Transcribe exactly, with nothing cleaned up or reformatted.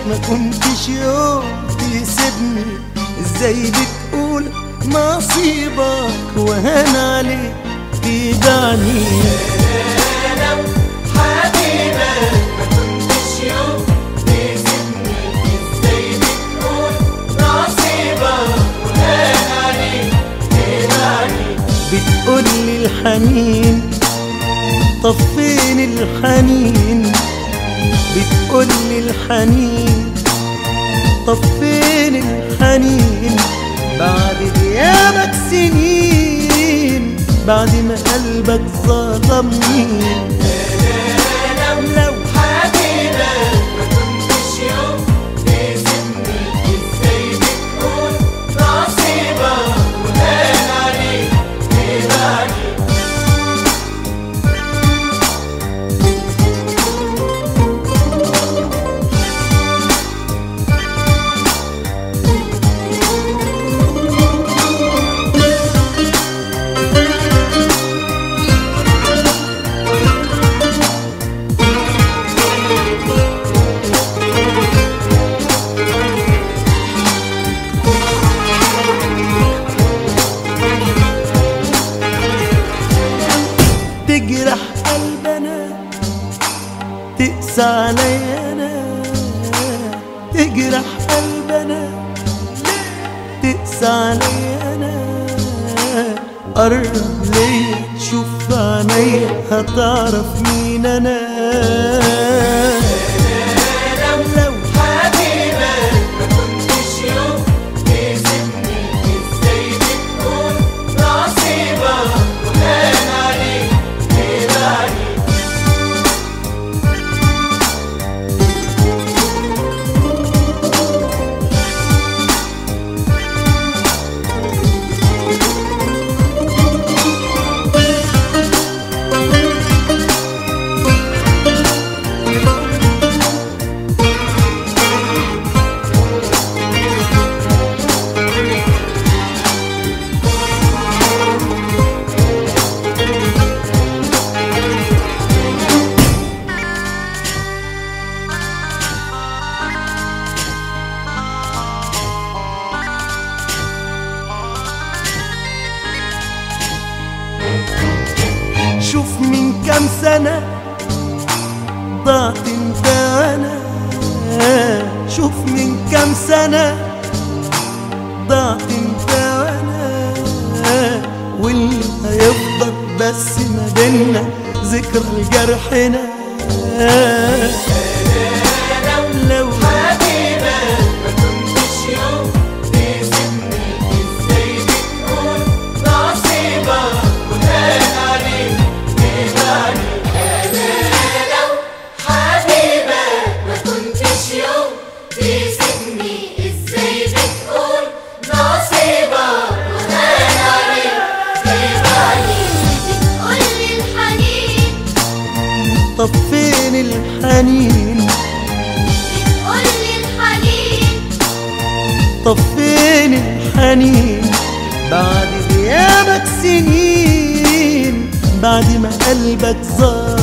ما كنتش يوم تسيبني، ازاي بتقول نصيبك وهان عليك تبعني؟ لو حبيبك ما كنتش يوم تسيبني، ازاي بتقول نصيبك وهان عليك تبعني؟ بتقولي الحنين، طب فين الحنين؟ بتقولي الحنين، طب فين الحنين؟ بعد غيابك سنين، بعد ما قلبك ظلمني. لو حبيبك ما كنتش يوم تسيبني، ازاي بتقول نصيبك وهان عليك تبعني؟ تجرح قلبنا، تقسى عليا انا، تجرح قلبنا، تقسى عليا انا. قرب ليا شوف عينيا هتعرف مين انا. لو حبيبك ما كنتش يوم تسيبني، ازاي بتقول نصيبك وهان عليك تبعني؟ شوف من كام سنة ضعت انت وانا، شوف من كام سنة ضعت انت وانا، واللي هيفضل بس ما بينا ذكرى لجرحنا. لو حبيبك ما كنتش يوم تسيبني، ازاي بتقول نصيبك وهان عليك تبعني؟ لو حبيبك ما كنتش يوم تسيبني، ازاي بتقول نصيبك وهان عليك تبعني؟ بتقولي الحنين، طب فين الحنين؟ بتقولي الحنين، طب فين الحنين؟ بعد غيابك سنين، بعد ما قلبك ظلمني.